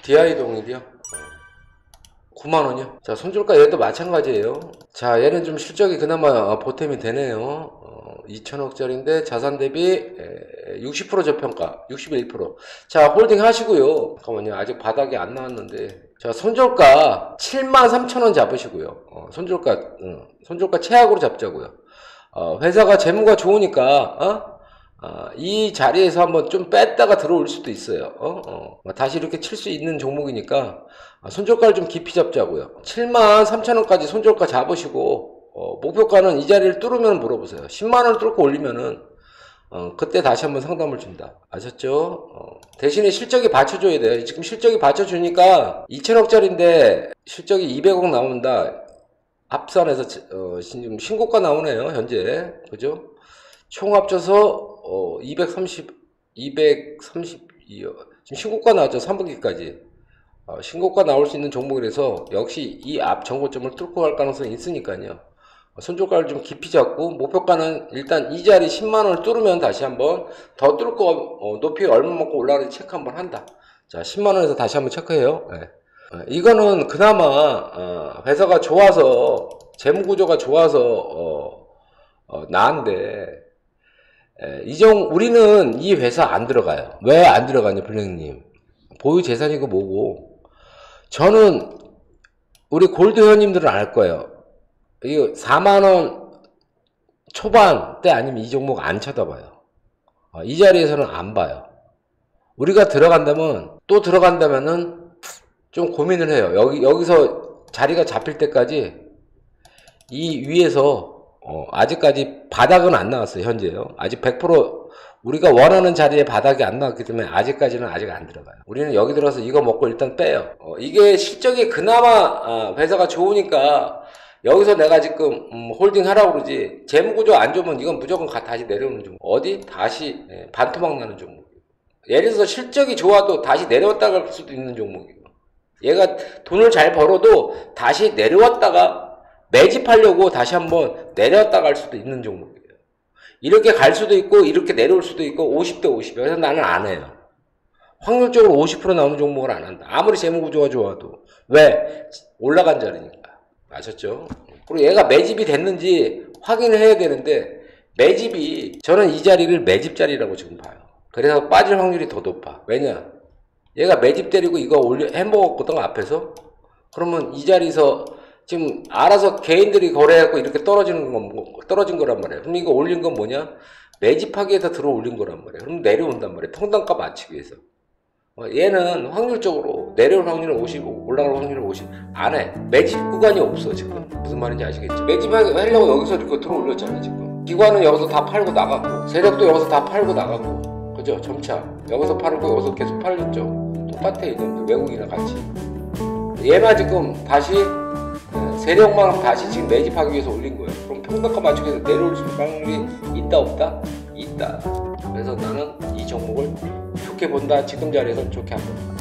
DI 동일이요? 9만원이요? 자, 손절가 얘도 마찬가지예요. 자, 얘는 좀 실적이 그나마 보탬이 되네요. 2천억짜리인데 자산 대비 60% 저평가, 61%. 자, 홀딩 하시고요. 잠깐만요. 아직 바닥이 안 나왔는데. 자, 손절가 73,000원 잡으시고요. 손절가 최악으로 잡자고요. 회사가 재무가 좋으니까, 이 자리에서 한번 좀 뺐다가 들어올 수도 있어요. 다시 이렇게 칠 수 있는 종목이니까 손절가를 좀 깊이 잡자고요. 73,000원까지 손절가 잡으시고 목표가는 이 자리를 뚫으면 물어보세요. 10만원 뚫고 올리면은 그때 다시 한번 상담을 준다. 아셨죠? 대신에 실적이 받쳐줘야 돼요. 지금 실적이 받쳐주니까 2천억짜리인데 실적이 200억 나온다. 합산해서 지금 신고가 나오네요. 현재. 그죠? 총 합쳐서 232억. 지금 신고가 나왔죠. 3분기까지. 신고가 나올 수 있는 종목이라서 역시 이 앞 정고점을 뚫고 갈 가능성이 있으니까요. 손절가를 좀 깊이 잡고 목표가는 일단 이 자리 10만원을 뚫으면 다시 한번 더 뚫고 높이 얼마만큼 올라가는지 체크 한번 한다. 자, 10만원에서 다시 한번 체크해요. 네. 이거는 그나마 회사가 좋아서 재무구조가 좋아서 나은데 우리는 이 회사 안 들어가요. 왜 안 들어가냐, 블랙님. 보유재산이고 뭐고. 저는 우리 골드 회원님들은 알 거예요. 이거 4만원 초반대 아니면 이 종목 안 쳐다봐요. 이 자리에서는 안 봐요. 우리가 또 들어간다면은 좀 고민을 해요. 여기서 자리가 잡힐 때까지 이 위에서 아직까지 바닥은 안 나왔어요. 현재요. 아직 100% 우리가 원하는 자리에 바닥이 안 나왔기 때문에 아직까지는 아직 안 들어가요. 우리는 여기 들어서 이거 먹고 일단 빼요. 이게 실적이 그나마 회사가 좋으니까 여기서 내가 지금 홀딩 하라고 그러지. 재무구조 안 좋으면 이건 무조건 다시 내려오는 종목. 어디? 다시 반토막 나는 종목. 예를 들어서 실적이 좋아도 다시 내려왔다가 갈 수도 있는 종목이고, 얘가 돈을 잘 벌어도 다시 내려왔다가 매집하려고 다시 한번 내려왔다 갈 수도 있는 종목이에요. 이렇게 갈 수도 있고 이렇게 내려올 수도 있고 50대 50. 그래서 나는 안 해요. 확률적으로 50% 나오는 종목을 안 한다. 아무리 재무구조가 좋아도. 왜? 올라간 자리니까. 아셨죠? 그리고 얘가 매집이 됐는지 확인을 해야 되는데 저는 이 자리를 매집 자리라고 지금 봐요. 그래서 빠질 확률이 더 높아. 왜냐? 얘가 매집 때리고 이거 해먹었거든 앞에서. 그러면 이 자리에서 지금 알아서 개인들이 거래하고 이렇게 떨어진 거란 말이에요. 그럼 이거 올린 건 뭐냐? 매집하기 위해서 들어 올린 거란 말이에요. 그럼 내려온단 말이에요. 평단가 맞추기 위해서. 얘는 확률적으로 내려올 확률은 50, 올라갈 확률은 50 안 해. 매집 구간이 없어 지금. 무슨 말인지 아시겠죠? 매집하려고 여기서 이렇게 들어 올렸잖아요 지금. 기관은 여기서 다 팔고 나갔고, 세력도 여기서 다 팔고 나갔고, 그죠? 점차 여기서 팔고 여기서 계속 팔렸죠. 똑같아 이놈들 외국이랑 같이. 얘만 지금 다시 세력만 다시 지금 매집하기 위해서 올린 거예요. 그럼 평단가 맞추기 위해서 내려올 수 있는 확률이 있다 없다? 있다. 그래서 나는 이 종목을 좋게 본다. 지금 자리에서는 좋게 안 본다.